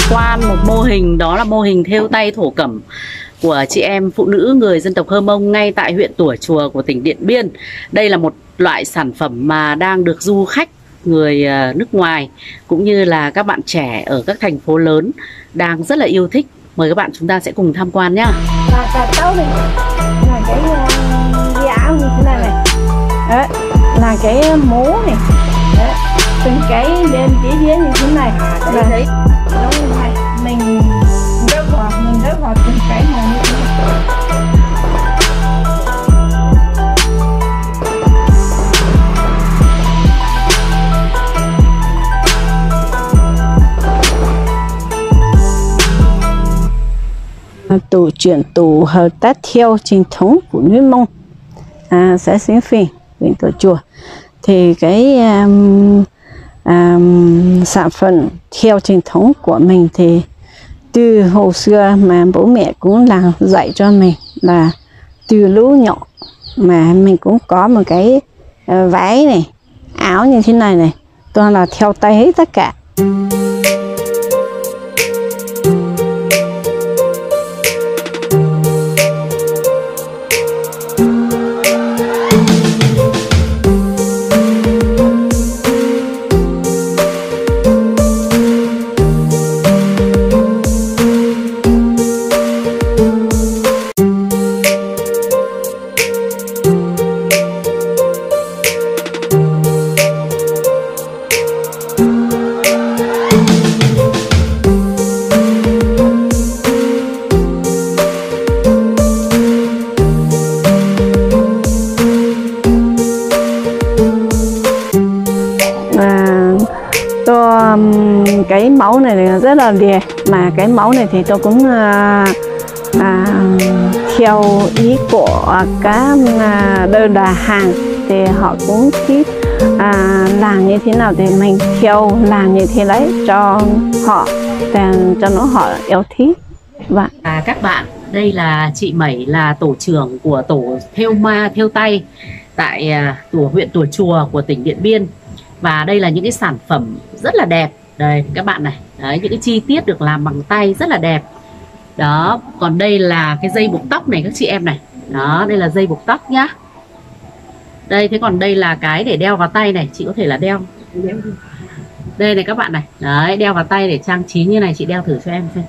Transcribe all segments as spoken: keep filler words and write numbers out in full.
quan một mô hình, đó là mô hình thêu tay thổ cẩm của chị em phụ nữ người dân tộc Hơ Mông ngay tại huyện Tủa Chùa của tỉnh Điện Biên. Đây là một loại sản phẩm mà đang được du khách người nước ngoài cũng như là các bạn trẻ ở các thành phố lớn đang rất là yêu thích. Mời các bạn chúng ta sẽ cùng tham quan nhá. Và cà tấu này là cái uh, áo như thế này này. Đấy, là cái mũ này. Đấy, từng cái bên phía dưới như thế này. Đấy, đấy. Đúng này, mình rớt vào, mình rớt vào từng cái này như thế này. Tổ truyền tổ hợp tác theo truyền thống của người Mông, à, xã Xính Phìn, huyện Tủa Chùa. Thì cái um, um, sản phẩm theo truyền thống của mình thì từ hồi xưa mà bố mẹ cũng là dạy cho mình là từ lũ nhỏ mà mình cũng có một cái uh, váy này, áo như thế này này, toàn là theo tay hết tất cả. Cái mẫu này rất là đẹp, mà cái mẫu này thì tôi cũng à, à, theo ý của các à, đơn đặt hàng thì họ cũng thích à, làm như thế nào thì mình theo làm như thế đấy cho họ, cho nó họ yêu thích. Và à, các bạn, đây là chị Mẩy, là tổ trưởng của tổ thêu ma thêu tay tại à, tổ huyện Tủa Chùa của tỉnh Điện Biên. Và đây là những cái sản phẩm rất là đẹp. Đây các bạn này, đấy, những cái chi tiết được làm bằng tay rất là đẹp. Đó, còn đây là cái dây buộc tóc này các chị em này. Đó, đây là dây buộc tóc nhá. Đây, thế còn đây là cái để đeo vào tay này, chị có thể là đeo. Đây này các bạn này, đấy, đeo vào tay để trang trí như này, chị đeo thử cho em xem.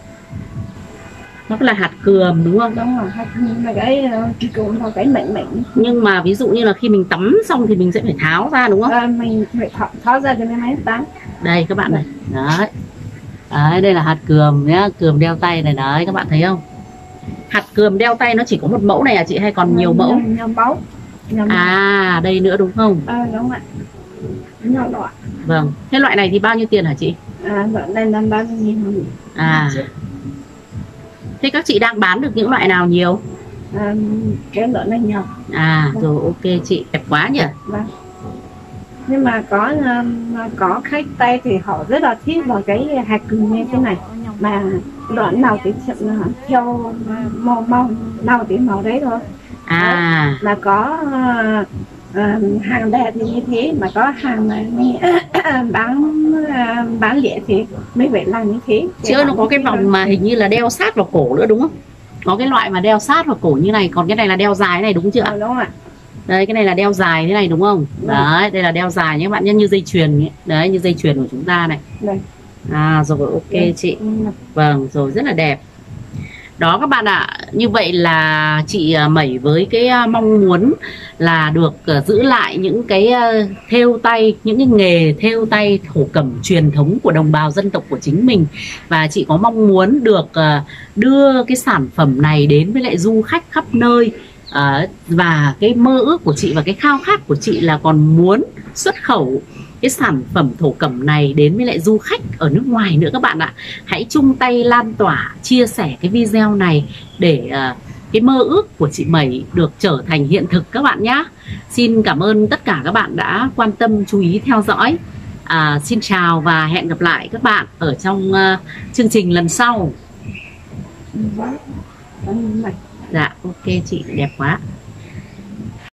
Nó là hạt cườm đúng không? Đúng rồi, hạt cườm là cái cái cườm là cái mịn mịn. Nhưng mà ví dụ như là khi mình tắm xong thì mình sẽ phải tháo ra đúng không? À, mình phải tháo, tháo ra cho nên máy tắm. Đây các bạn này, đấy. Đấy, đây là hạt cườm nhá, cườm đeo tay này đấy, các bạn thấy không? Hạt cườm đeo tay nó chỉ có một mẫu này à chị, hay còn nhiều mẫu? Nhiều mẫu. Nhiều à, đây nữa đúng không? À, đúng ạ. Nhiều loại. Vâng, thế loại này thì bao nhiêu tiền hả chị? À, loại này là bao nhiêu nghìn. À. Thế các chị đang bán được những loại nào nhiều? À, cái loại này nhiều. À, rồi ok chị, đẹp quá nhỉ? Vâng. Nhưng mà có có khách Tây thì họ rất là thích vào cái hạt cườm như thế này, mà đoạn nào thì theo màu màu nào thì màu đấy thôi. À. Đó, mà có uh, hàng đẹp thì như thế, mà có hàng mà bán uh, bán lẻ thì mới phải làm như thế. Chứ nó có cái vòng mà hình như là đeo sát vào cổ nữa đúng không? Có cái loại mà đeo sát vào cổ như này, còn cái này là đeo dài này đúng chưa? À, đúng ạ. Đây, cái này là đeo dài thế này đúng không? Đấy, đây là đeo dài nhé các bạn nhé, như dây chuyền ấy. Đấy, như dây chuyền của chúng ta này. Đây. À, rồi ok đây. Chị. Vâng, rồi rất là đẹp. Đó các bạn ạ, như vậy là chị Mẩy với cái mong muốn là được giữ lại những cái thêu tay, những cái nghề thêu tay thổ cẩm truyền thống của đồng bào dân tộc của chính mình. Và chị có mong muốn được đưa cái sản phẩm này đến với lại du khách khắp nơi. À, và cái mơ ước của chị và cái khao khát của chị là còn muốn xuất khẩu cái sản phẩm thổ cẩm này đến với lại du khách ở nước ngoài nữa các bạn ạ. Hãy chung tay lan tỏa, chia sẻ cái video này để uh, cái mơ ước của chị Mẩy được trở thành hiện thực các bạn nhé. Xin cảm ơn tất cả các bạn đã quan tâm, chú ý theo dõi. À, xin chào và hẹn gặp lại các bạn ở trong uh, chương trình lần sau. Dạ, ok chị, đẹp quá.